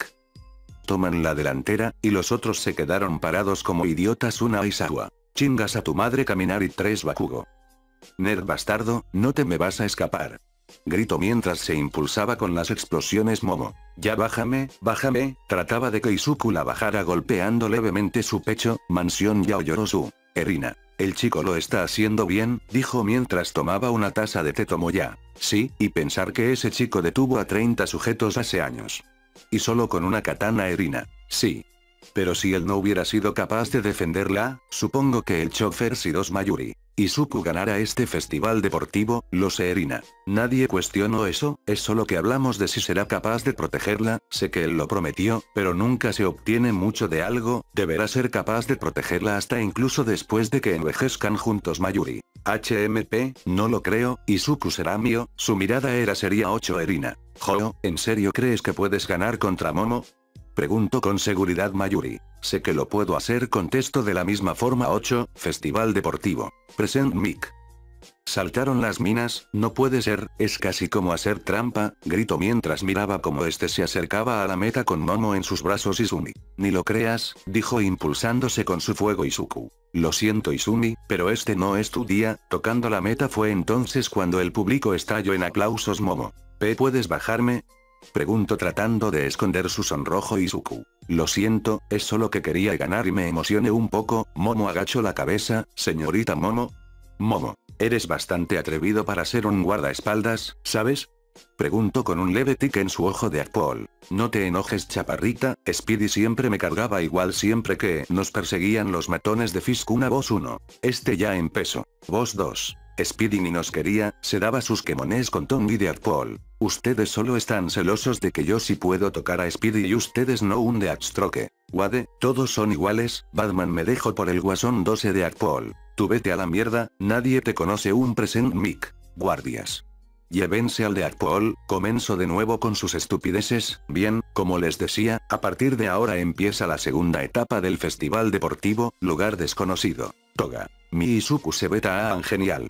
Toman la delantera, y los otros se quedaron parados como idiotas. una. Aizawa. Chingas a tu madre. Kaminari. tres. Bakugo. Nerd bastardo, no te me vas a escapar. Gritó mientras se impulsaba con las explosiones. Momo. Ya bájame, bájame, trataba de que Izuku la bajara golpeando levemente su pecho. Mansión Yaoyorozu. Erina. El chico lo está haciendo bien, dijo mientras tomaba una taza de té. Tomoya. Sí, y pensar que ese chico detuvo a treinta sujetos hace años. Y solo con una katana. Erina. Sí. Pero si él no hubiera sido capaz de defenderla, supongo que el chofer si dos Mayuri. Izuku ganara este festival deportivo, lo sé. Erina. Nadie cuestionó eso, es solo que hablamos de si será capaz de protegerla, sé que él lo prometió, pero nunca se obtiene mucho de algo, deberá ser capaz de protegerla hasta incluso después de que envejezcan juntos. Mayuri. H M P, no lo creo, Izuku será mío, su mirada era seria. ocho. Erina. Jo, ¿en serio crees que puedes ganar contra Momo? Preguntó con seguridad Mayuri. Sé que lo puedo hacer, contestó de la misma forma. ocho. Festival deportivo. Present Mic. Saltaron las minas, no puede ser, es casi como hacer trampa, gritó mientras miraba cómo este se acercaba a la meta con Momo en sus brazos. Izumi. Ni lo creas, dijo impulsándose con su fuego Izuku. Lo siento Izumi, pero este no es tu día. Tocando la meta fue entonces cuando el público estalló en aplausos. Momo. P, ¿puedes bajarme? Preguntó tratando de esconder su sonrojo. Izuku. Lo siento, es solo que quería ganar y me emocioné un poco. Momo agachó la cabeza. Señorita Momo. Momo. Eres bastante atrevido para ser un guardaespaldas, ¿sabes? Preguntó con un leve tic en su ojo. de Deadpool. No te enojes chaparrita, Speedy siempre me cargaba igual siempre que nos perseguían los matones de Fiskuna. Voz uno. Este ya empezó. Voz dos. Speedy ni nos quería, se daba sus quemones con Tom y Deadpool. Ustedes solo están celosos de que yo sí puedo tocar a Speedy y ustedes no. Un Deathstroke. Wade, todos son iguales, Batman me dejó por el guasón. doce. Deadpool. Tú vete a la mierda, nadie te conoce. Un Present Mic. Guardias. Llévense al Deadpool, comenzó de nuevo con sus estupideces. Bien, como les decía, a partir de ahora empieza la segunda etapa del festival deportivo, lugar desconocido. Toga. Mi Izuku se beta a genial.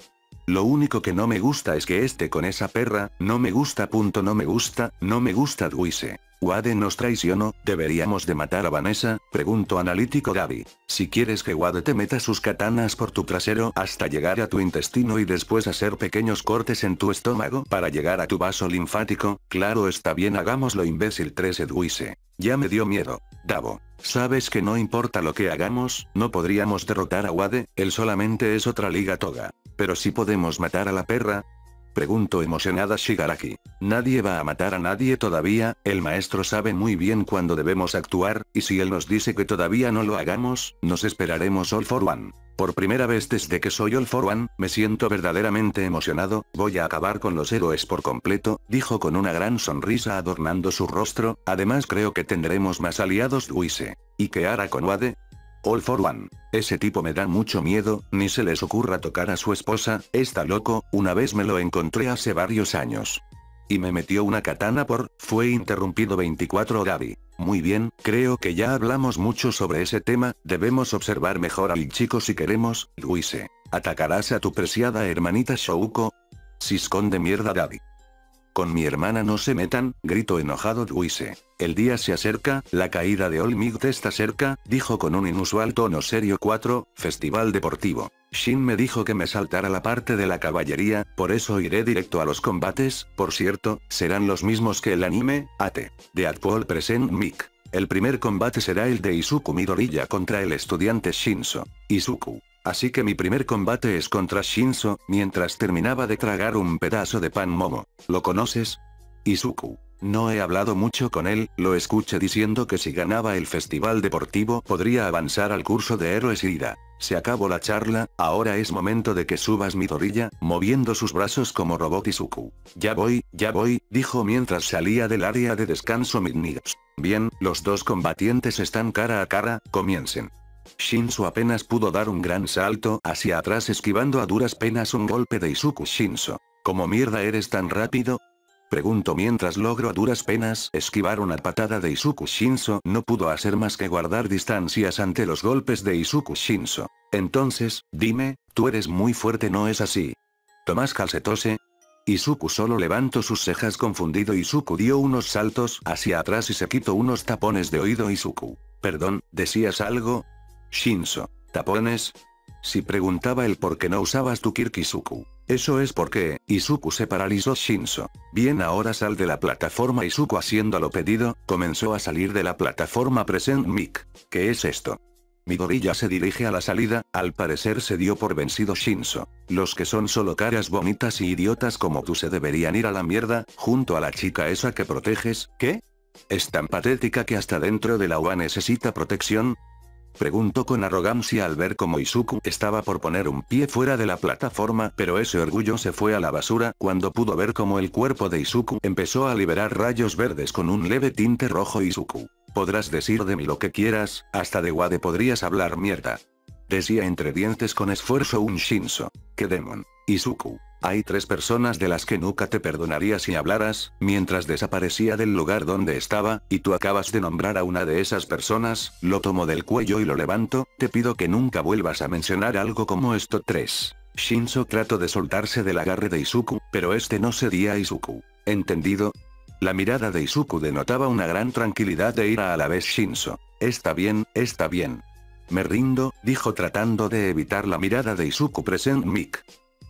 Lo único que no me gusta es que esté con esa perra, no me gusta punto no me gusta, no me gusta Duise. ¿Wade nos traicionó? ¿Deberíamos de matar a Vanessa? Preguntó analítico Gaby. Si quieres que Wade te meta sus katanas por tu trasero hasta llegar a tu intestino y después hacer pequeños cortes en tu estómago para llegar a tu vaso linfático, claro está bien hagámoslo imbécil trece Duise. Ya me dio miedo. Davo, ¿sabes que no importa lo que hagamos, no podríamos derrotar a Wade? Él solamente es otra liga toga. Pero si podemos matar a la perra. Preguntó emocionada Shigaraki. Nadie va a matar a nadie todavía, el maestro sabe muy bien cuándo debemos actuar, y si él nos dice que todavía no lo hagamos, nos esperaremos All for One. Por primera vez desde que soy All for One, me siento verdaderamente emocionado, voy a acabar con los héroes por completo, dijo con una gran sonrisa adornando su rostro, además creo que tendremos más aliados Duise. ¿Y qué hará con Wade? All for One. Ese tipo me da mucho miedo, ni se les ocurra tocar a su esposa, está loco, una vez me lo encontré hace varios años. Y me metió una katana por, fue interrumpido veinticuatro Gaby. Muy bien, creo que ya hablamos mucho sobre ese tema, debemos observar mejor al chico si queremos, Duise. ¿Atacarás a tu preciada hermanita Shouko? Ciscón de mierda Gaby. Con mi hermana no se metan, gritó enojado Duise. El día se acerca, la caída de All Might está cerca, dijo con un inusual tono serio cuatro, Festival Deportivo. Shin me dijo que me saltara la parte de la caballería, por eso iré directo a los combates, por cierto, serán los mismos que el anime, Ate. De Atpol Present Mic. El primer combate será el de Izuku Midoriya contra el estudiante Shinso. Izuku. Así que mi primer combate es contra Shinso, mientras terminaba de tragar un pedazo de pan momo. ¿Lo conoces? Izuku. No he hablado mucho con él, lo escuché diciendo que si ganaba el festival deportivo podría avanzar al curso de héroes Ida. Se acabó la charla, ahora es momento de que subas Midoriya, moviendo sus brazos como robot Izuku. Ya voy, ya voy, dijo mientras salía del área de descanso Midnights. Bien, los dos combatientes están cara a cara, comiencen. Shinso apenas pudo dar un gran salto hacia atrás esquivando a duras penas un golpe de Izuku Shinso. ¿Cómo mierda eres tan rápido? Preguntó mientras logró a duras penas esquivar una patada de Izuku Shinso. No pudo hacer más que guardar distancias ante los golpes de Izuku Shinso. Entonces, dime, tú eres muy fuerte ¿no es así? ¿Tomás calcetose? Izuku solo levantó sus cejas confundido. Izuku dio unos saltos hacia atrás y se quitó unos tapones de oído. Izuku. Perdón, ¿decías algo? Shinso. ¿Tapones? Si preguntaba el por qué no usabas tu Kirk Izuku. Eso es porque, Izuku se paralizó. Shinso. Bien, ahora sal de la plataforma. Izuku haciendo lo pedido, comenzó a salir de la plataforma Present Mic. ¿Qué es esto? Midoriya se dirige a la salida, al parecer se dio por vencido Shinso. Los que son solo caras bonitas y idiotas como tú se deberían ir a la mierda, junto a la chica esa que proteges, ¿qué? ¿Es tan patética que hasta dentro de la U A necesita protección? Preguntó con arrogancia al ver cómo Izuku estaba por poner un pie fuera de la plataforma, pero ese orgullo se fue a la basura cuando pudo ver cómo el cuerpo de Izuku empezó a liberar rayos verdes con un leve tinte rojo. Izuku. Podrás decir de mí lo que quieras, hasta de Wade podrías hablar mierda. Decía entre dientes con esfuerzo un Shinso. ¡Qué demon! Izuku. Hay tres personas de las que nunca te perdonaría si hablaras, mientras desaparecía del lugar donde estaba, y tú acabas de nombrar a una de esas personas, lo tomo del cuello y lo levanto, te pido que nunca vuelvas a mencionar algo como esto. tres. Shinso trató de soltarse del agarre de Izuku, pero este no cedía a Izuku. ¿Entendido? La mirada de Izuku denotaba una gran tranquilidad e ira a la vez. Shinso. Está bien, está bien. Me rindo, dijo tratando de evitar la mirada de Izuku Present Mic.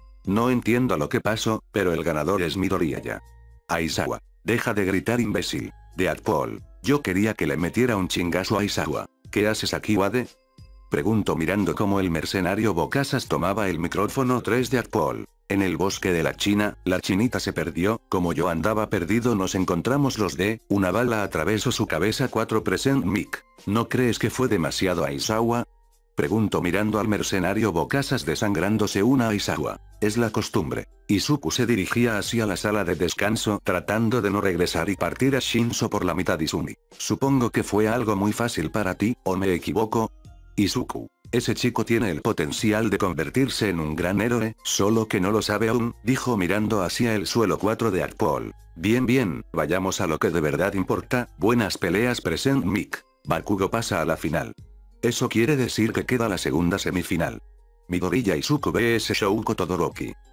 No entiendo lo que pasó, pero el ganador es Midoriya. Aizawa. Deja de gritar imbécil. De Atpol. Yo quería que le metiera un chingazo a Aizawa. ¿Qué haces aquí Wade? Preguntó mirando cómo el mercenario Bokasas tomaba el micrófono. tres de Atpol. En el bosque de la China, la chinita se perdió, como yo andaba perdido nos encontramos los de, una bala atravesó su cabeza. cuatro Present Mic. ¿No crees que fue demasiado Aizawa? Preguntó mirando al mercenario Bokasas desangrándose una Aizawa. Es la costumbre. Izuku se dirigía hacia la sala de descanso tratando de no regresar y partir a Shinso por la mitad. Izumi. Supongo que fue algo muy fácil para ti, ¿o me equivoco? Izuku. Ese chico tiene el potencial de convertirse en un gran héroe, solo que no lo sabe aún, dijo mirando hacia el suelo. cuatro de Atpol. Bien bien, vayamos a lo que de verdad importa, buenas peleas Present Mic. Bakugo pasa a la final. Eso quiere decir que queda la segunda semifinal. Midoriya Izuku vs Shouko Todoroki.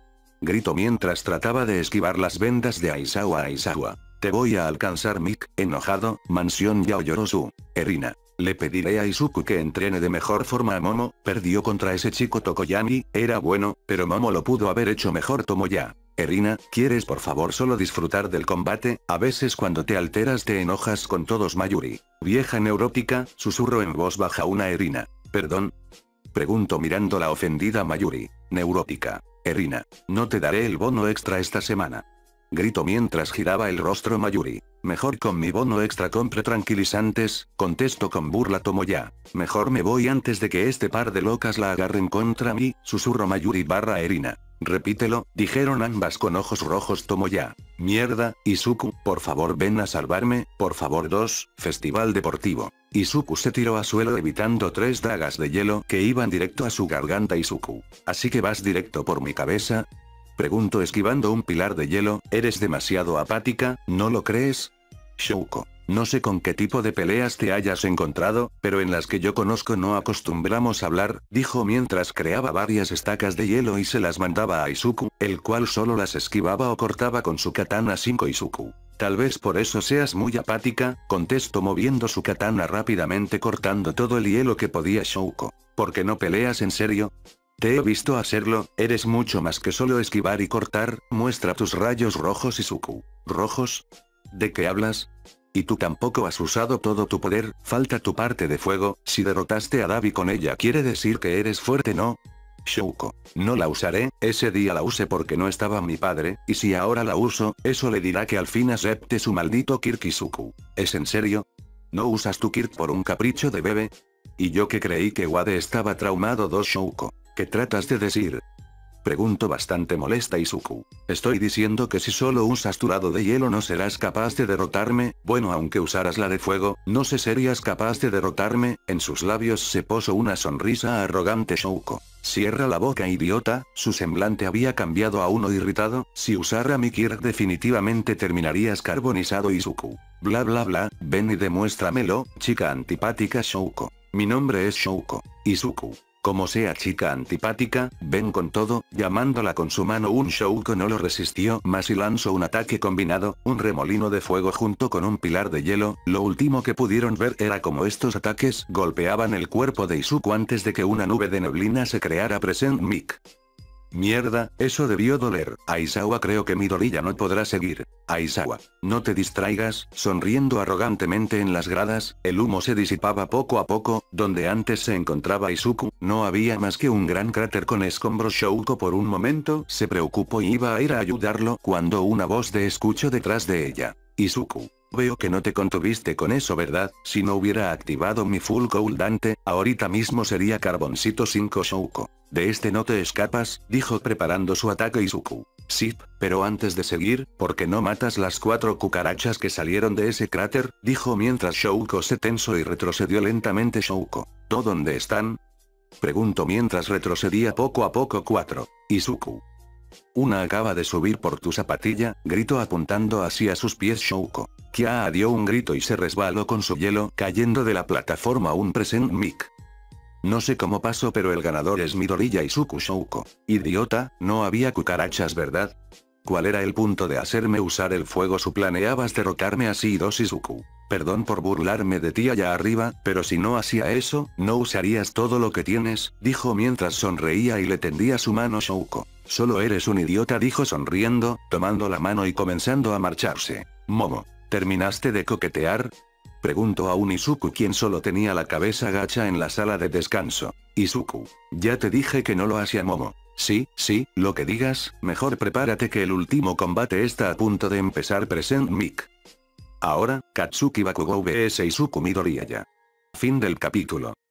Gritó mientras trataba de esquivar las vendas de Aizawa Aizawa. Te voy a alcanzar, Mick, enojado, mansión Yaoyorosu. Erina. Le pediré a Izuku que entrene de mejor forma a Momo. Perdió contra ese chico Tokoyami, era bueno, pero Momo lo pudo haber hecho mejor. Tomoya. Erina, ¿quieres por favor solo disfrutar del combate? A veces cuando te alteras te enojas con todos. Mayuri. Vieja neurótica, susurró en voz baja una Erina. ¿Perdón? Preguntó mirando la ofendida Mayuri. Neurótica. Erina, no te daré el bono extra esta semana. Gritó mientras giraba el rostro Mayuri. Mejor con mi bono extra compre tranquilizantes, contestó con burla Tomoya. Mejor me voy antes de que este par de locas la agarren contra mí, susurró Mayuri barra Erina. Repítelo, dijeron ambas con ojos rojos. Tomoya. Mierda, Izuku, por favor ven a salvarme, por favor. Dos. Festival deportivo. Izuku se tiró a suelo evitando tres dagas de hielo que iban directo a su garganta. Izuku. ¿Así que vas directo por mi cabeza? Preguntó esquivando un pilar de hielo. Eres demasiado apática, ¿no lo crees? Shouko. No sé con qué tipo de peleas te hayas encontrado, pero en las que yo conozco no acostumbramos a hablar, dijo mientras creaba varias estacas de hielo y se las mandaba a Izuku, el cual solo las esquivaba o cortaba con su katana cinco. Izuku. Tal vez por eso seas muy apática, contestó moviendo su katana rápidamente cortando todo el hielo que podía. Shouko. ¿Por qué no peleas en serio? Te he visto hacerlo, eres mucho más que solo esquivar y cortar, muestra tus rayos rojos. Izuku. ¿Rojos? ¿De qué hablas? Y tú tampoco has usado todo tu poder, falta tu parte de fuego. Si derrotaste a Dabi con ella quiere decir que eres fuerte, ¿no? Shouko. No la usaré, ese día la usé porque no estaba mi padre, y si ahora la uso, eso le dirá que al fin acepte su maldito Kirk. Izuku. ¿Es en serio? ¿No usas tu Kirk por un capricho de bebé? Y yo que creí que Wade estaba traumado. Dos. Shouko. ¿Qué tratas de decir? Preguntó bastante molesta Izuku. Estoy diciendo que si solo usas tu lado de hielo no serás capaz de derrotarme, bueno aunque usaras la de fuego, no sé serías capaz de derrotarme. En sus labios se posó una sonrisa arrogante. Shouko. Cierra la boca, idiota, su semblante había cambiado a uno irritado, si usara mi Kirk definitivamente terminarías carbonizado. Izuku. Bla bla bla, ven y demuéstramelo, chica antipática. Shouko. Mi nombre es Shouko. Izuku. Como sea chica antipática, ven con todo, llamándola con su mano. Un Shouko no lo resistió más y lanzó un ataque combinado, un remolino de fuego junto con un pilar de hielo. Lo último que pudieron ver era como estos ataques golpeaban el cuerpo de Izuku antes de que una nube de neblina se creara. Present Mick. Mierda, eso debió doler. Aizawa, creo que Midori ya no podrá seguir. Aizawa. No te distraigas, sonriendo arrogantemente en las gradas, el humo se disipaba poco a poco, donde antes se encontraba Izuku, no había más que un gran cráter con escombros. Shouko por un momento se preocupó y iba a ir a ayudarlo cuando una voz de escucho detrás de ella. Izuku. Veo que no te contuviste con eso, ¿verdad? Si no hubiera activado mi full cool Dante, ahorita mismo sería carboncito cinco. Shouko. De este no te escapas, dijo preparando su ataque Izuku. Sí, pero antes de seguir, ¿por qué no matas las cuatro cucarachas que salieron de ese cráter? Dijo mientras Shouko se tensó y retrocedió lentamente. Shouko. ¿Dónde están? Preguntó mientras retrocedía poco a poco. Cuatro. Izuku. Una acaba de subir por tu zapatilla, gritó apuntando hacia sus pies. Shouko. Kia dio un grito y se resbaló con su hielo, cayendo de la plataforma. Un present Mick. No sé cómo pasó, pero el ganador es Midoriya Izuku. Shouko. Idiota, no había cucarachas, ¿verdad? ¿Cuál era el punto de hacerme usar el fuego? ¿Su planeabas derrotarme así? Dos. Izuku. Perdón por burlarme de ti allá arriba, pero si no hacía eso, no usarías todo lo que tienes, dijo mientras sonreía y le tendía su mano. Shouko. Solo eres un idiota, dijo sonriendo, tomando la mano y comenzando a marcharse. Momo. ¿Terminaste de coquetear? Preguntó a un Izuku quien solo tenía la cabeza gacha en la sala de descanso. Izuku. Ya te dije que no lo hacía. Momo. Sí, sí, lo que digas, mejor prepárate que el último combate está a punto de empezar. Present Mick. Ahora, Katsuki Bakugou vs Izuku Midoriya. Fin del capítulo.